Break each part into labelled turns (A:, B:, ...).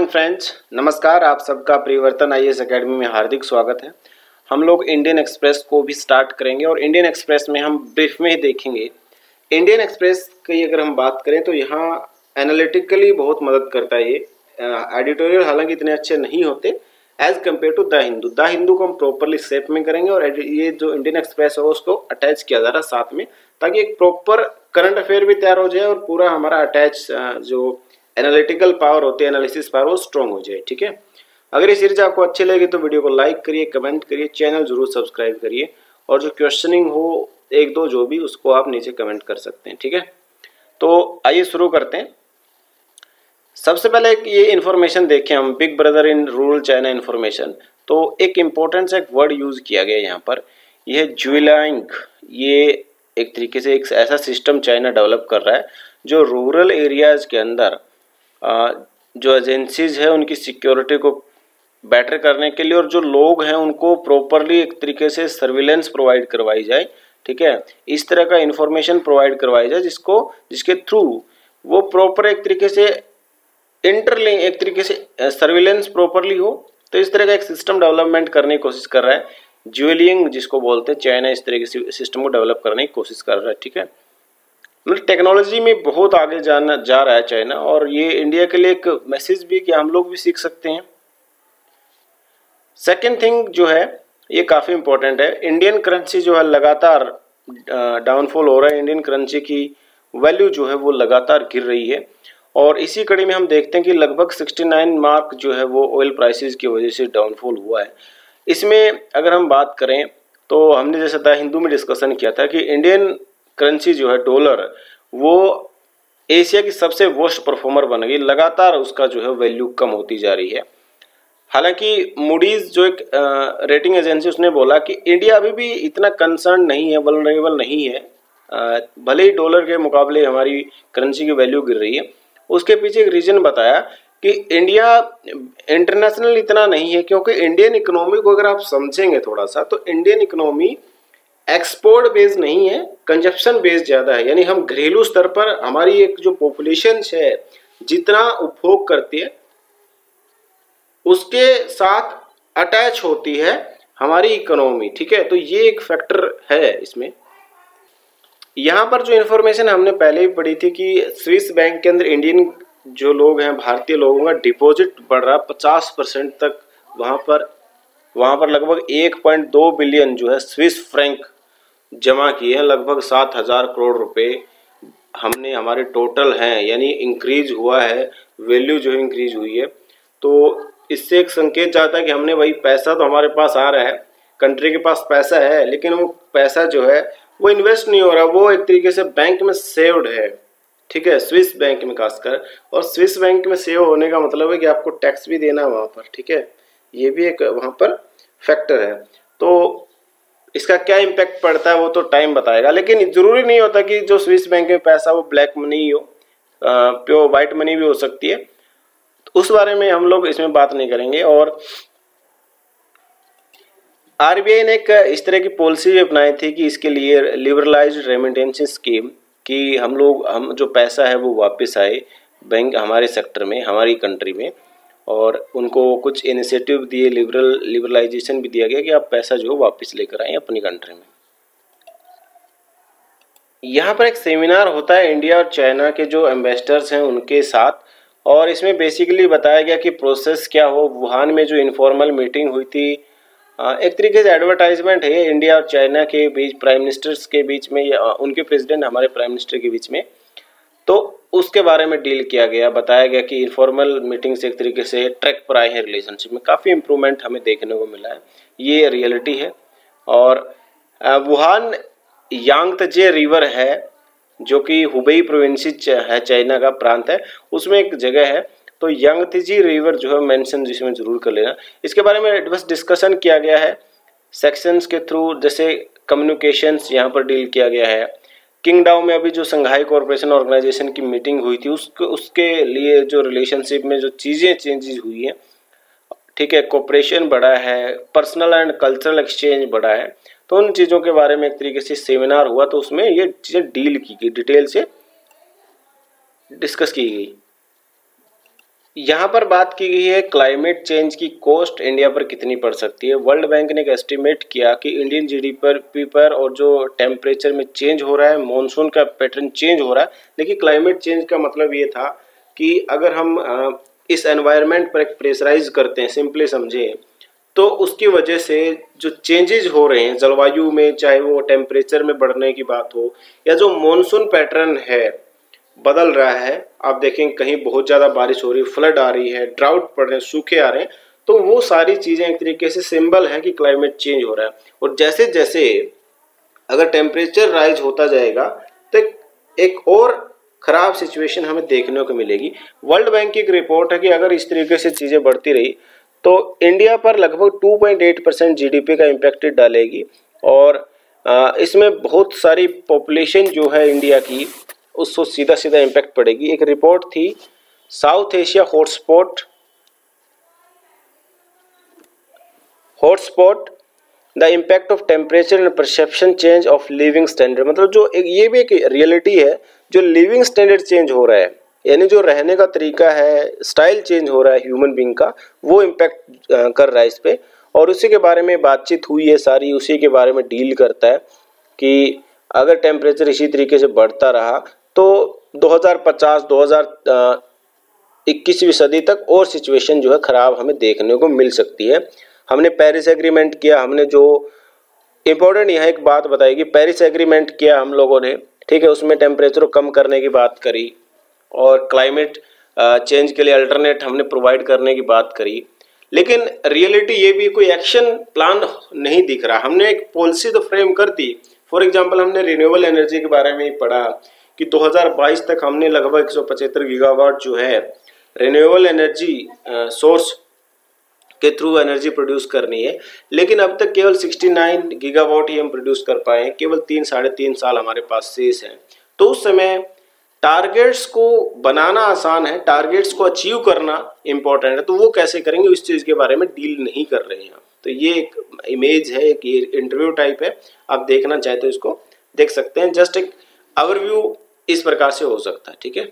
A: Friends, नमस्कार। आप सबका परिवर्तन आईएएस एकेडमी में हार्दिक स्वागत है। हम लोग इंडियन एक्सप्रेस को भी स्टार्ट करेंगे और इंडियन एक्सप्रेस में हम ब्रीफ में ही देखेंगे। इंडियन एक्सप्रेस की अगर हम बात करें तो यहाँ एनालिटिकली बहुत मदद करता है। ये एडिटोरियल हालांकि इतने अच्छे नहीं होते as compare to the Hindu. The Hindu को हम प्रॉपरली शेप में करेंगे और ये जो इंडियन एक्सप्रेस है उसको अटैच किया जा रहा है साथ में, ताकि एक प्रॉपर करंट अफेयर भी तैयार हो जाए और पूरा हमारा अटैच जो एनालिटिकल पावर होती है, एनालिसिस पावर, वो स्ट्रॉन्ग हो जाए। ठीक है, अगर ये सीरीज आपको अच्छी लगी तो वीडियो को लाइक करिए, कमेंट करिए, चैनल जरूर सब्सक्राइब करिए और जो क्वेश्चनिंग हो एक दो जो भी, उसको आप नीचे कमेंट कर सकते हैं। ठीक है, तो आइए शुरू करते हैं। सबसे पहले एक ये इन्फॉर्मेशन देखें हम, big brother in rural China information. तो एक इम्पोर्टेंट सा एक वर्ड यूज किया गया यहाँ पर, यह ज्वेलाइंग। ये एक तरीके से एक ऐसा सिस्टम चाइना डेवलप कर रहा है जो रूरल एरियाज के अंदर जो एजेंसीज है उनकी सिक्योरिटी को बेटर करने के लिए और जो लोग हैं उनको प्रॉपरली एक तरीके से सर्विलेंस प्रोवाइड करवाई जाए। ठीक है, इस तरह का इंफॉर्मेशन प्रोवाइड करवाई जाए जिसके थ्रू वो प्रॉपर एक तरीके से इंटरलिंक, एक तरीके से सर्विलेंस प्रॉपरली हो। तो इस तरह का एक सिस्टम डेवलपमेंट करने की कोशिश कर रहा है, ज्वेलिंग जिसको बोलते हैं। चाइना इस तरह के सिस्टम को डेवलप करने की कोशिश कर रहा है। ठीक है, मतलब टेक्नोलॉजी में बहुत आगे जा रहा है चाइना, और ये इंडिया के लिए एक मैसेज भी कि हम लोग भी सीख सकते हैं। सेकेंड थिंग जो है ये काफ़ी इंपॉर्टेंट है, इंडियन करेंसी जो है लगातार डाउनफॉल हो रहा है। इंडियन करेंसी की वैल्यू जो है वो लगातार गिर रही है और इसी कड़ी में हम देखते हैं कि लगभग 69 मार्क जो है वो ऑयल प्राइसेस की वजह से डाउनफॉल हुआ है। इसमें अगर हम बात करें तो हमने जैसे द हिंदू में डिस्कशन किया था कि इंडियन करेंसी जो है डॉलर, वो एशिया की सबसे वर्स्ट परफॉर्मर बन गई। लगातार उसका जो है वैल्यू कम होती जा रही है। हालांकि मूडीज जो एक रेटिंग एजेंसी, उसने बोला कि इंडिया अभी भी इतना कंसर्न नहीं है, वल्नरेबल नहीं है। भले ही डॉलर के मुकाबले हमारी करेंसी की वैल्यू गिर रही है, उसके पीछे एक रीजन बताया कि इंडिया इंटरनेशनल इतना नहीं है, क्योंकि इंडियन इकोनॉमी को अगर आप समझेंगे थोड़ा सा तो इंडियन इकोनॉमी एक्सपोर्ट बेस्ड नहीं है, कंजप्शन बेस्ड ज़्यादा है। यानी हम घरेलू स्तर पर हमारी एक जो पॉपुलेशन है जितना उपभोग करती है उसके साथ अटैच होती है हमारी इकोनॉमी। ठीक है, तो ये एक फैक्टर है इसमें। यहाँ पर जो इन्फॉर्मेशन हमने पहले ही पढ़ी थी कि स्विस बैंक के अंदर इंडियन जो लोग हैं, भारतीय लोगों का डिपॉजिट बढ़ रहा 50% तक। वहाँ पर लगभग 1.2 बिलियन जो है स्विस फ्रैंक जमा किए हैं। लगभग 7,000 करोड़ रुपए हमने हमारे टोटल हैं, यानी इंक्रीज हुआ है, वैल्यू जो है इंक्रीज हुई है। तो इससे एक संकेत जाता है कि हमने वही पैसा तो हमारे पास आ रहा है, कंट्री के पास पैसा है, लेकिन वो पैसा जो है वो इन्वेस्ट नहीं हो रहा, वो एक तरीके से बैंक में सेव्ड है। ठीक है, स्विस बैंक में खासकर, और स्विस बैंक में सेव होने का मतलब है कि आपको टैक्स भी देना है वहाँ पर। ठीक है, ये भी एक वहाँ पर फैक्टर है। तो इसका क्या इम्पैक्ट पड़ता है वो तो टाइम बताएगा, लेकिन जरूरी नहीं होता कि जो स्विस बैंक में पैसा वो ब्लैक मनी ही हो, प्योर वाइट मनी भी हो सकती है। तो उस बारे में हम लोग इसमें बात नहीं करेंगे। और आरबीआई ने एक इस तरह की पॉलिसी भी अपनाई थी कि इसके लिए लिबरलाइज्ड रेमिटेंस स्कीम, कि हम जो पैसा है वो वापस आए बैंक हमारे सेक्टर में, हमारी कंट्री में, और उनको कुछ इनिशिएटिव दिए, लिबरलाइजेशन भी दिया गया कि आप पैसा जो वापस लेकर आए अपनी कंट्री में। यहाँ पर एक सेमिनार होता है इंडिया और चाइना के जो एम्बेसडर्स हैं उनके साथ, और इसमें बेसिकली बताया गया कि प्रोसेस क्या हो। वुहान में जो इनफॉर्मल मीटिंग हुई थी, एक तरीके से एडवर्टाइजमेंट है इंडिया और चाइना के बीच, प्राइम मिनिस्टर्स के बीच में, या उनके प्रेसिडेंट हमारे प्राइम मिनिस्टर के बीच में। तो उसके बारे में डील किया गया, बताया गया कि इनफॉर्मल मीटिंग से एक तरीके से ट्रैक पर आए हैं रिलेशनशिप में, काफ़ी इंप्रूवमेंट हमें देखने को मिला है, ये रियलिटी है। और वुहान यांगत्जे रिवर है जो कि हुबेई प्रोविंस है, चाइना का प्रांत है, उसमें एक जगह है। तो यांगत्जे रिवर जो है मेंशन जिसमें जरूर कर लेना। इसके बारे में बस डिस्कशन किया गया है सेक्शंस के थ्रू, जैसे कम्युनिकेशंस यहाँ पर डील किया गया है। किंगडाओ में अभी जो संघाई कॉरपोरेशन ऑर्गेनाइजेशन की मीटिंग हुई थी उसके लिए जो रिलेशनशिप में जो चीज़ें चेंजेस हुई हैं, ठीक है, कोऑपरेशन बढ़ा है, पर्सनल एंड कल्चरल एक्सचेंज बढ़ा है। तो उन चीज़ों के बारे में एक तरीके से सेमिनार हुआ, तो उसमें ये चीज़ें डील की गई, डिटेल से डिस्कस की गई। यहाँ पर बात की गई है क्लाइमेट चेंज की कॉस्ट इंडिया पर कितनी पड़ सकती है। वर्ल्ड बैंक ने एक एस्टिमेट किया कि इंडियन जीडीपी पर और जो टेम्परेचर में चेंज हो रहा है, मॉनसून का पैटर्न चेंज हो रहा है। देखिए क्लाइमेट चेंज का मतलब ये था कि अगर हम इस एनवायरनमेंट पर एक प्रेशराइज करते हैं, सिंपली समझे, तो उसकी वजह से जो चेंजेज हो रहे हैं जलवायु में, चाहे वो टेम्परेचर में बढ़ने की बात हो या जो मॉनसून पैटर्न है बदल रहा है, आप देखें कहीं बहुत ज़्यादा बारिश हो रही है, फ्लड आ रही है, ड्राउट पड़ रहे हैं, सूखे आ रहे हैं, तो वो सारी चीज़ें एक तरीके से सिंबल है कि क्लाइमेट चेंज हो रहा है। और जैसे जैसे अगर टेम्परेचर राइज होता जाएगा तो एक और ख़राब सिचुएशन हमें देखने को मिलेगी। वर्ल्ड बैंक की एक रिपोर्ट है कि अगर इस तरीके से चीज़ें बढ़ती रही तो इंडिया पर लगभग 2.8% जीडीपी का इम्पैक्ट डालेगी और इसमें बहुत सारी पॉपुलेशन जो है इंडिया की उसको सीधा सीधा इम्पैक्ट पड़ेगी। एक रिपोर्ट थी south Asia hotspot the impact of temperature and perception change of living standard, मतलब जो ये भी एक रियलिटी है, जो लिविंग स्टैंडर्ड चेंज हो रहा है, यानी जो रहने का तरीका है, स्टाइल चेंज हो रहा है ह्यूमन बीइंग का, वो इम्पैक्ट कर रहा है इस पे। और उसी के बारे में बातचीत हुई है सारी, उसी के बारे में डील करता है कि अगर टेम्परेचर इसी तरीके से बढ़ता रहा तो 2050 2021वीं सदी तक और सिचुएशन जो है ख़राब हमें देखने को मिल सकती है। हमने पेरिस एग्रीमेंट किया, हमने जो इम्पोर्टेंट यहाँ एक बात बताई कि पेरिस एग्रीमेंट किया हम लोगों ने, ठीक है, उसमें टेम्परेचर को कम करने की बात करी और क्लाइमेट चेंज के लिए अल्टरनेट हमने प्रोवाइड करने की बात करी, लेकिन रियलिटी ये भी कोई एक्शन प्लान नहीं दिख रहा। हमने एक पॉलिसी तो फ्रेम कर दी, फॉर एग्जांपल हमने रिन्यूएबल एनर्जी के बारे में पढ़ा कि 2022 तक हमने लगभग 175 गीगावाट जो है रिन्यूएबल एनर्जी सोर्स के थ्रू एनर्जी प्रोड्यूस करनी है, लेकिन अब तक केवल 69 गीगावाट ही हम प्रोड्यूस कर पाए हैं, केवल 3-3.5 साल हमारे पास शेष हैं। तो उस समय टारगेट्स को बनाना आसान है, टारगेट्स को अचीव करना इम्पोर्टेंट है, तो वो कैसे करेंगे इस चीज़ के बारे में डील नहीं कर रहे हैं। तो ये एक इमेज है, एक ये इंटरव्यू टाइप है, आप देखना चाहे तो इसको देख सकते हैं। जस्ट एक ओवरव्यू इस प्रकार से हो सकता है, ठीक है।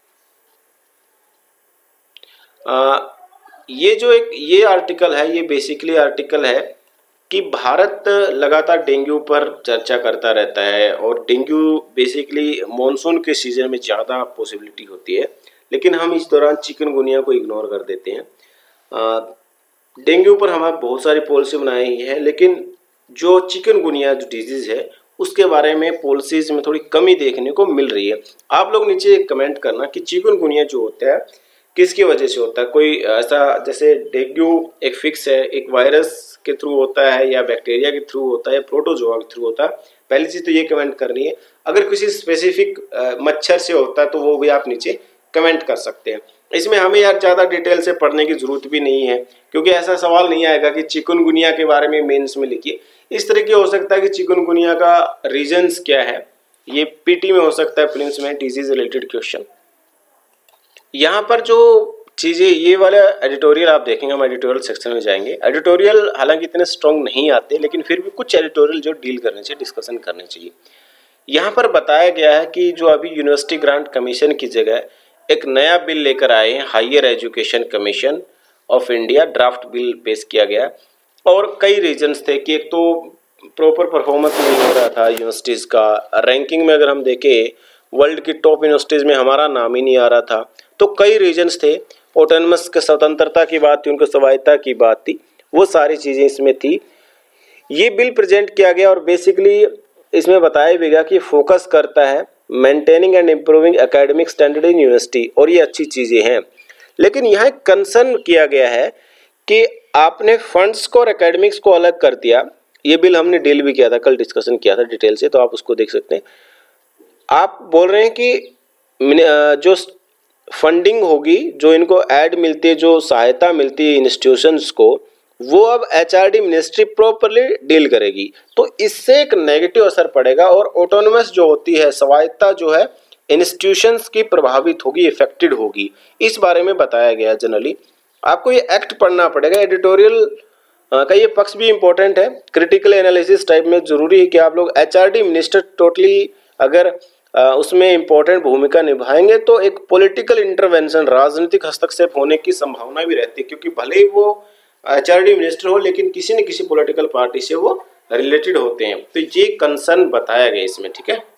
A: ये जो एक ये आर्टिकल है, ये बेसिकली आर्टिकल है कि भारत लगातार डेंगू पर चर्चा करता रहता है और डेंगू बेसिकली मॉनसून के सीजन में ज़्यादा पॉसिबिलिटी होती है, लेकिन हम इस दौरान चिकनगुनिया को इग्नोर कर देते हैं। डेंगू पर हमारे बहुत सारी पॉलिसी बनाई है, लेकिन जो चिकनगुनिया जो डिजीज़ है उसके बारे में पॉलिसीज़ में थोड़ी कमी देखने को मिल रही है। आप लोग नीचे कमेंट करना कि चिकनगुनिया जो होता है किसकी वजह से होता है। कोई ऐसा, जैसे डेंगू एक फिक्स है, एक वायरस के थ्रू होता है या बैक्टीरिया के थ्रू होता है या प्रोटोजोआ के थ्रू होता है, पहली चीज़ तो ये कमेंट करनी है। अगर किसी स्पेसिफिक मच्छर से होता है तो वो भी आप नीचे कमेंट कर सकते हैं। इसमें हमें यार ज़्यादा डिटेल से पढ़ने की ज़रूरत भी नहीं है, क्योंकि ऐसा सवाल नहीं आएगा कि चिकनगुनिया के बारे में मेंस में लिखिए। इस तरह की हो सकता है कि चिकनगुनिया का रीजन्स क्या है, ये पीटी में हो सकता है, प्रिलिम्स में डिजीज रिलेटेड क्वेश्चन। यहाँ पर जो चीज़ें, ये वाला एडिटोरियल आप देखेंगे, हम एडिटोरियल सेक्शन में जाएंगे। एडिटोरियल हालांकि इतने स्ट्रॉन्ग नहीं आते, लेकिन फिर भी कुछ एडिटोरियल जो डील करने चाहिए, डिस्कशन करने चाहिए। यहाँ पर बताया गया है कि जो अभी यूनिवर्सिटी ग्रांट कमीशन की जगह एक नया बिल लेकर आए हैं, higher education commission of India, draft bill पेश किया गया। और कई रीजन्स थे कि एक तो प्रॉपर परफॉर्मेंस नहीं हो रहा था यूनिवर्सिटीज़ का, रैंकिंग में अगर हम देखें वर्ल्ड की टॉप यूनिवर्सिटीज़ में हमारा नाम ही नहीं आ रहा था। तो कई रीजन्स थे, ऑटोनमस के स्वतंत्रता की बात थी, उनकी स्वायत्ता की बात थी, वो सारी चीज़ें इसमें थी। ये बिल प्रेजेंट किया गया और बेसिकली इसमें बताया भी गया कि फोकस करता है maintaining and improving academic standard in university, और ये अच्छी चीज़ें हैं। लेकिन यहाँ एक कंसर्न किया गया है कि आपने फंड्स को और एकेडमिक्स को अलग कर दिया। ये बिल हमने डील भी किया था, कल डिस्कशन किया था डिटेल से, तो आप उसको देख सकते हैं। आप बोल रहे हैं कि जो फंडिंग होगी, जो इनको ऐड मिलती है, जो सहायता मिलती है इंस्टीट्यूशंस को, वो अब एचआरडी मिनिस्ट्री प्रॉपरली डील करेगी। तो इससे एक नेगेटिव असर पड़ेगा और ऑटोनमस जो होती है, स्वायत्ता जो है इंस्टीट्यूशंस की प्रभावित होगी, इफेक्टेड होगी। इस बारे में बताया गया। जनरली आपको ये एक्ट पढ़ना पड़ेगा। एडिटोरियल का ये पक्ष भी इम्पोर्टेंट है, क्रिटिकल एनालिसिस टाइप में ज़रूरी है कि आप लोग एचआरडी मिनिस्टर टोटली अगर उसमें इम्पोर्टेंट भूमिका निभाएंगे तो एक पॉलिटिकल इंटरवेंशन, राजनीतिक हस्तक्षेप होने की संभावना भी रहती है, क्योंकि भले ही वो एचआरडी मिनिस्टर हो लेकिन किसी न किसी पॉलिटिकल पार्टी से वो रिलेटेड होते हैं। तो ये कंसर्न बताया गया इसमें, ठीक है।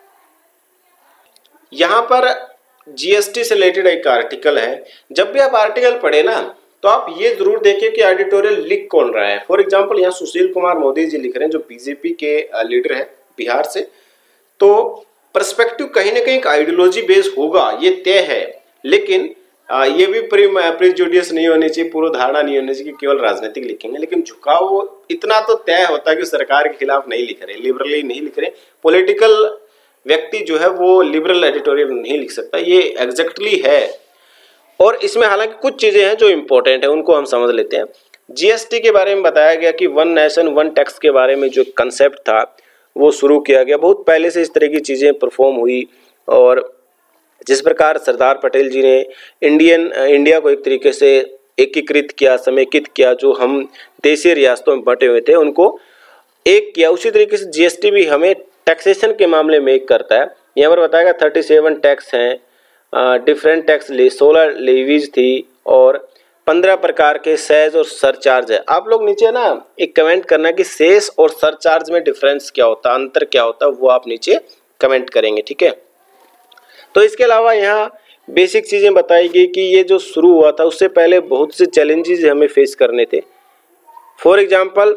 A: यहाँ पर जीएसटी से रिलेटेड एक आर्टिकल है। जब भी आप आर्टिकल पढ़े ना तो आप ये जरूर देखिए कि एडिटोरियल लिख कौन रहा है। फॉर एग्जांपल यहाँ सुशील कुमार मोदी जी लिख रहे हैं, जो बीजेपी के लीडर है बिहार से। तो पर्सपेक्टिव कहीं ना कहीं आइडियोलॉजी बेस होगा, ये तय है, लेकिन ये भी प्रीजुडियस नहीं होनी चाहिए, पूर्व धारणा नहीं होनी चाहिए कि केवल राजनीतिक लिखेंगे। लेकिन झुकाव वो इतना तो तय होता है कि सरकार के खिलाफ नहीं लिख रहे, लिबरली नहीं लिख रहे। पॉलिटिकल व्यक्ति जो है वो लिबरल एडिटोरियल नहीं लिख सकता, ये एग्जैक्टली है। और इसमें हालांकि कुछ चीजें हैं जो इम्पोर्टेंट है, उनको हम समझ लेते हैं। जीएसटी के बारे में बताया गया कि वन नेशन वन टैक्स के बारे में जो कंसेप्ट था वो शुरू किया गया। बहुत पहले से इस तरह की चीजें परफॉर्म हुई, और जिस प्रकार सरदार पटेल जी ने इंडिया को एक तरीके से एकीकृत किया, समेकित किया, जो हम देशीय रियासतों में बंटे हुए थे उनको एक किया, उसी तरीके से जीएसटी भी हमें टैक्सेशन के मामले में एक करता है। यहाँ पर बताया गया 37 टैक्स हैं, डिफरेंट टैक्स 16 लेवीज थी और 15 प्रकार के सेस और सरचार्ज है। आप लोग नीचे ना एक कमेंट करना कि सेस और सरचार्ज में डिफरेंस क्या होता है, अंतर क्या होता है, वो आप नीचे कमेंट करेंगे, ठीक है। तो इसके अलावा यहाँ बेसिक चीजें बताई गई कि ये जो शुरू हुआ था उससे पहले बहुत से चैलेंजेस हमें फेस करने थे। फॉर एग्जाम्पल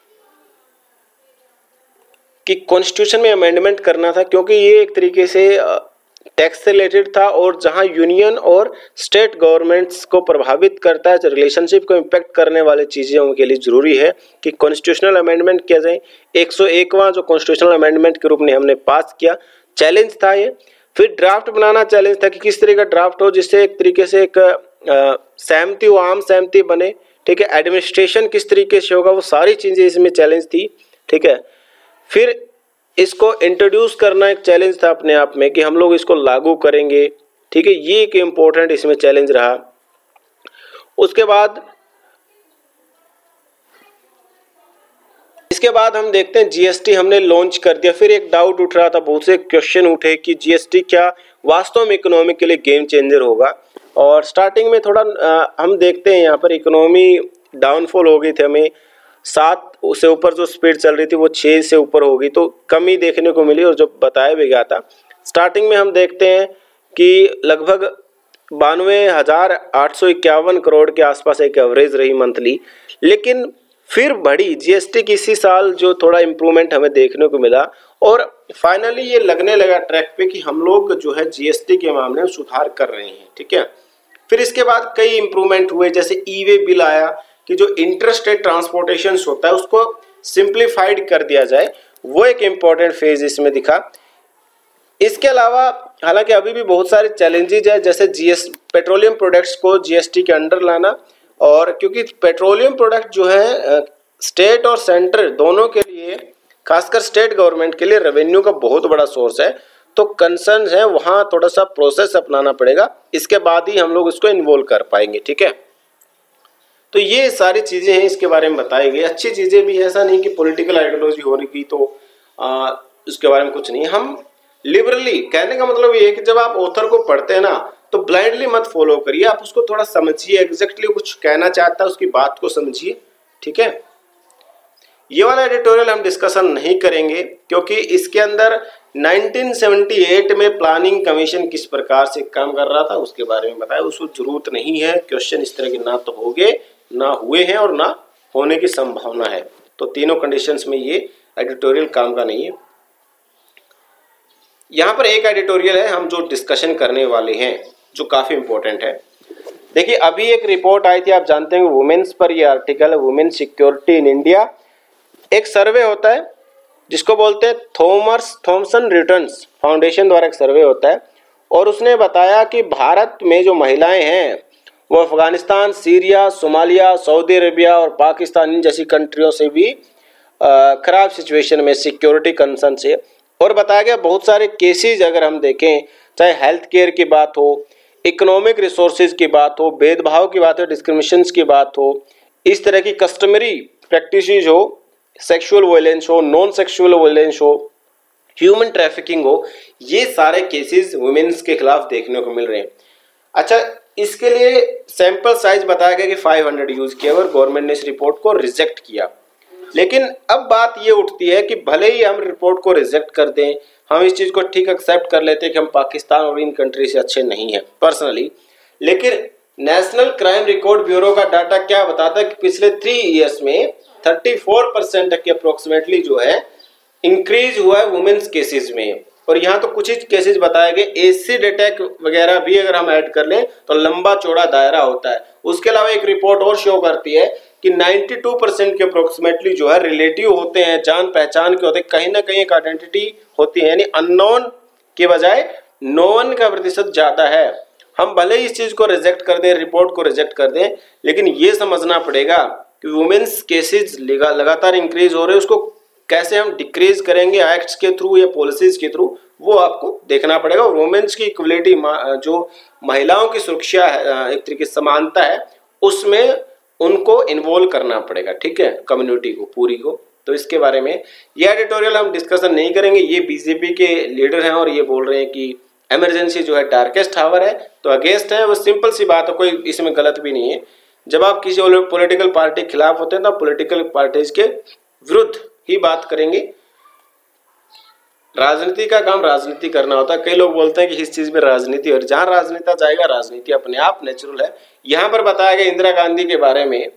A: कि कॉन्स्टिट्यूशन में अमेंडमेंट करना था, क्योंकि ये एक तरीके से टैक्स से रिलेटेड था, और जहां यूनियन और स्टेट गवर्नमेंट्स को प्रभावित करता है, रिलेशनशिप को इम्पैक्ट करने वाली चीज़ों के लिए ज़रूरी है कि कॉन्स्टिट्यूशनल अमेंडमेंट किया जाए। 101वां जो कॉन्स्टिट्यूशनल अमेंडमेंट के रूप में हमने पास किया, चैलेंज था ये। फिर ड्राफ्ट बनाना चैलेंज था कि किस तरह का ड्राफ्ट हो जिससे एक तरीके से एक सहमति हो, आम सहमति बने, ठीक है। एडमिनिस्ट्रेशन किस तरीके से होगा, वो सारी चीज़ें इसमें चैलेंज थी, ठीक है। फिर इसको इंट्रोड्यूस करना एक चैलेंज था अपने आप में कि हम लोग इसको लागू करेंगे, ठीक है। ये एक इम्पोर्टेंट इसमें चैलेंज रहा। इसके बाद हम देखते हैं जीएसटी हमने लॉन्च कर दिया। फिर एक डाउट उठ रहा था, बहुत से क्वेश्चन उठे कि जीएसटी क्या वास्तव में इकोनॉमी के लिए गेम चेंजर होगा। और स्टार्टिंग में थोड़ा हम देखते हैं यहाँ पर इकोनॉमी डाउनफॉल हो गई थी, हमें 7 से ऊपर जो स्पीड चल रही थी वो 6 से ऊपर हो गई, तो कमी देखने को मिली। और जो बताया भी गया था स्टार्टिंग में हम देखते हैं कि लगभग 92,851 करोड़ के आसपास एक एवरेज रही मंथली, लेकिन फिर बढ़ी जीएसटी की इसी साल जो थोड़ा इम्प्रूवमेंट हमें देखने को मिला, और फाइनली ये लगने लगा ट्रैक पे कि हम लोग जो है जीएसटी के मामले में सुधार कर रहे हैं, ठीक है। फिर इसके बाद कई इम्प्रूवमेंट हुए, जैसे ई-वे बिल आया कि जो इंटरस्टेट ट्रांसपोर्टेशन होता है उसको सिंप्लीफाइड कर दिया जाए, वो एक इम्पॉर्टेंट फेज इसमें दिखा। इसके अलावा हालांकि अभी भी बहुत सारे चैलेंजेज है, जैसे पेट्रोलियम प्रोडक्ट्स को जीएसटी के अंडर लाना, और क्योंकि पेट्रोलियम प्रोडक्ट जो है स्टेट और सेंटर दोनों के लिए, खासकर स्टेट गवर्नमेंट के लिए रेवेन्यू का बहुत बड़ा सोर्स है, तो कंसर्न है वहाँ थोड़ा सा प्रोसेस अपनाना पड़ेगा, इसके बाद ही हम लोग इसको इन्वॉल्व कर पाएंगे, ठीक है। तो ये सारी चीज़ें हैं इसके बारे में बताई गई, अच्छी चीज़ें भी, ऐसा नहीं कि पॉलिटिकल आइडियोलॉजी होने की तो उसके बारे में कुछ नहीं। हम लिबरली, कहने का मतलब ये है कि जब आप ऑथर को पढ़ते हैं ना तो ब्लाइंडली मत फॉलो करिए, आप उसको थोड़ा समझिए, एग्जैक्टली कुछ कहना चाहता है उसकी बात को समझिए, ठीक है। ये वाला एडिटोरियल हम डिस्कशन नहीं करेंगे क्योंकि इसके अंदर 1978 में प्लानिंग कमीशन किस प्रकार से काम कर रहा था उसके बारे में बताया, उसको जरूरत नहीं है। क्वेश्चन इस तरह के ना तो होंगे, ना हुए हैं और ना होने की संभावना है, तो तीनों कंडीशंस में ये एडिटोरियल काम का नहीं है। यहाँ पर एक एडिटोरियल है हम जो डिस्कशन करने वाले हैं जो काफ़ी इंपॉर्टेंट है। देखिए अभी एक रिपोर्ट आई थी, आप जानते हैं वुमेन्स पर ये आर्टिकल है, वुमेन सिक्योरिटी इन इंडिया। एक सर्वे होता है जिसको बोलते हैं थॉमसन रिटर्न्स फाउंडेशन द्वारा एक सर्वे होता है, और उसने बताया कि भारत में जो महिलाएं हैं वो Afghanistan, Syria, Somalia, Saudi Arabia और पाकिस्तान जैसी कंट्रियों से भी खराब सिचुएशन में, सिक्योरिटी कंसर्न से। और बताया गया बहुत सारे केसेस अगर हम देखें, चाहे हेल्थ केयर की बात हो, इकोनॉमिक रिसोर्सेज की बात हो, भेदभाव की बात हो, डिस्क्रिमिनेशंस की बात हो, इस तरह की कस्टमरी प्रैक्टिसेस हो, सेक्सुअल वायलेंस हो, नॉन सेक्सुअल वायलेंस हो, ह्यूमन ट्रैफिकिंग हो, ये सारे केसेस वुमेन्स के खिलाफ देखने को मिल रहे हैं। अच्छा, इसके लिए सैंपल साइज बताया गया कि 500 यूज किया और गवर्नमेंट ने इस रिपोर्ट को रिजेक्ट किया। लेकिन अब बात ये उठती है कि भले ही हम रिपोर्ट को रिजेक्ट कर दें, हम इस चीज को ठीक एक्सेप्ट कर लेते हैं कि हम पाकिस्तान और इन कंट्री से अच्छे नहीं हैं पर्सनली, लेकिन नेशनल क्राइम रिकॉर्ड ब्यूरो का डाटा क्या बताता है कि पिछले 3 ईयर्स में 34% तक के अप्रोक्सीमेटली जो है इंक्रीज हुआ है वुमेन्स केसेस में। और यहाँ तो कुछ ही केसेस बताए गए, एसिड अटैक वगैरह भी अगर हम ऐड कर लें तो लंबा चौड़ा दायरा होता है। उसके अलावा एक रिपोर्ट और शो करती है कि 92% के अप्रोक्सीमेटली जो है रिलेटिव होते हैं, जान पहचान के होते हैं, कहीं ना कहीं एक आइडेंटिटी होती है, यानी अननोन के बजाय नोन का प्रतिशत ज्यादा है। हम भले ही इस चीज को रिजेक्ट कर दें, रिपोर्ट को रिजेक्ट कर दें, लेकिन ये समझना पड़ेगा कि वुमेन्स केसेस लगातार इंक्रीज हो रहे हैं, उसको कैसे हम डिक्रीज करेंगे, एक्ट्स के थ्रू या पॉलिसीज के थ्रू, वो आपको देखना पड़ेगा। और वुमेन्स की इक्वलिटी, जो महिलाओं की सुरक्षा है, एक तरीके से समानता है, उसमें उनको इन्वॉल्व करना पड़ेगा, ठीक है, कम्युनिटी को पूरी को। तो इसके बारे में ये एडिटोरियल हम डिस्कशन नहीं करेंगे। ये बीजेपी के लीडर हैं और ये बोल रहे हैं कि इमरजेंसी जो है डार्केस्ट आवर है, तो अगेंस्ट है। वो सिंपल सी बात है, कोई इसमें गलत भी नहीं है। जब आप किसी पॉलिटिकल पार्टी के खिलाफ होते हैं तो पॉलिटिकल पार्टीज के विरुद्ध ही बात करेंगे। राजनीति का काम राजनीति करना होता है। कई लोग बोलते हैं कि इस चीज में राजनीति, और जहां राजनीति जाएगा, राजनीति अपने आप नेचुरल है। यहां पर बताया गया इंदिरा गांधी के बारे में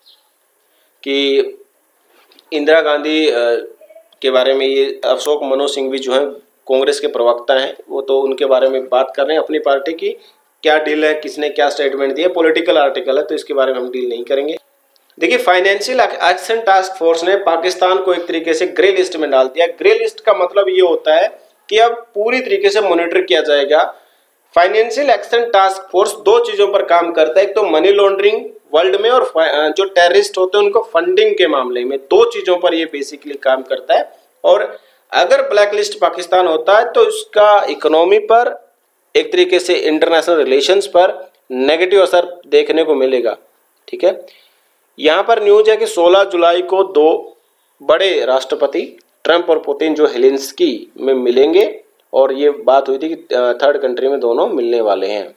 A: कि इंदिरा गांधी के बारे में ये अशोक मनु सिंघवी जो है कांग्रेस के प्रवक्ता हैं, वो तो उनके बारे में बात कर रहे हैं अपनी पार्टी की, क्या डील है, किसने क्या स्टेटमेंट दिया, पॉलिटिकल आर्टिकल है तो इसके बारे में हम डील नहीं करेंगे। देखिए, फाइनेंशियल एक्शन टास्क फोर्स ने पाकिस्तान को एक तरीके से ग्रे लिस्ट में डाल दिया। ग्रे लिस्ट का मतलब ये होता है कि अब पूरी तरीके से मॉनिटर किया जाएगा। फाइनेंशियल एक्शन टास्क फोर्स 2 चीजों पर काम करता है, एक तो मनी लॉन्ड्रिंग वर्ल्ड में, और जो टेररिस्ट होते हैं उनको फंडिंग के मामले में, 2 चीजों पर ये बेसिकली काम करता है। और अगर ब्लैक लिस्ट पाकिस्तान होता है तो इसका इकोनॉमी पर, एक तरीके से इंटरनेशनल रिलेशंस पर नेगेटिव असर देखने को मिलेगा, ठीक है। यहाँ पर न्यूज है कि 16 जुलाई को 2 बड़े राष्ट्रपति ट्रंप और पुतिन जो हेलेंस्की में मिलेंगे, और ये बात हुई थी कि 3rd कंट्री में दोनों मिलने वाले हैं।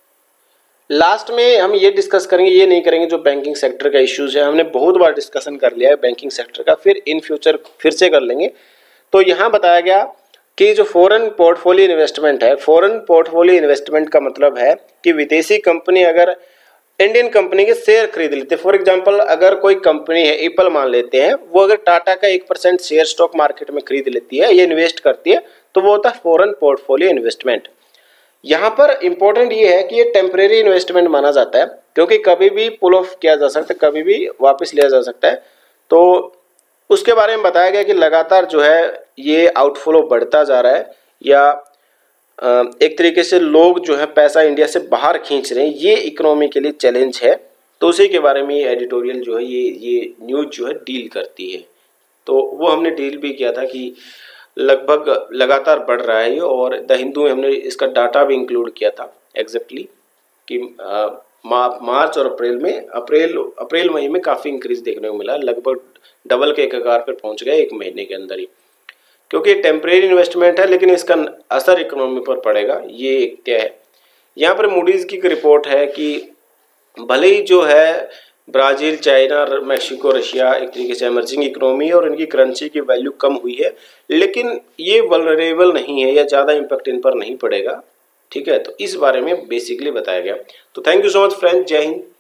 A: लास्ट में हम ये डिस्कस करेंगे, ये नहीं करेंगे जो बैंकिंग सेक्टर का इश्यूज है, हमने बहुत बार डिस्कशन कर लिया है बैंकिंग सेक्टर का, फिर इन फ्यूचर फिर से कर लेंगे। तो यहाँ बताया गया कि जो फॉरेन पोर्टफोलियो इन्वेस्टमेंट है, फॉरेन पोर्टफोलियो इन्वेस्टमेंट का मतलब है कि विदेशी कंपनी अगर इंडियन कंपनी के शेयर खरीद लेते हैं, फॉर एग्जांपल अगर कोई कंपनी है, एप्पल मान लेते हैं, वो अगर टाटा का 1% शेयर स्टॉक मार्केट में खरीद लेती है, ये इन्वेस्ट करती है, तो वो होता है फॉरेन पोर्टफोलियो इन्वेस्टमेंट। यहाँ पर इंपॉर्टेंट ये है कि ये टेम्परेरी इन्वेस्टमेंट माना जाता है, क्योंकि कभी भी पुल ऑफ किया जा सकता है, कभी भी वापस लिया जा सकता है। तो उसके बारे में बताया गया कि लगातार जो है ये आउटफ्लो बढ़ता जा रहा है, या एक तरीके से लोग जो है पैसा इंडिया से बाहर खींच रहे हैं, ये इकोनॉमी के लिए चैलेंज है। तो उसी के बारे में ये एडिटोरियल जो है, ये न्यूज जो है डील करती है। तो वो हमने डील भी किया था कि लगभग लगातार बढ़ रहा है ये, और द हिंदू में हमने इसका डाटा भी इंक्लूड किया था एग्जैक्टली कि मार्च और अप्रैल मई में काफ़ी इंक्रीज देखने को मिला, लगभग डबल के कगार पर पहुंच गया 1 महीने के अंदर ही। क्योंकि टेम्परेरी इन्वेस्टमेंट है, लेकिन इसका असर इकोनॉमी पर पड़ेगा, ये क्या है। यहाँ पर मूडीज की रिपोर्ट है कि भले ही जो है ब्राज़ील, चाइना, मैक्सिको, रशिया एक तरीके से इमर्जिंग इकोनॉमी है और इनकी करेंसी की वैल्यू कम हुई है, लेकिन ये वल्नरेबल नहीं है, या ज़्यादा इम्पैक्ट इन पर नहीं पड़ेगा, ठीक है। तो इस बारे में बेसिकली बताया गया। तो thank you so much friends, जय हिंद।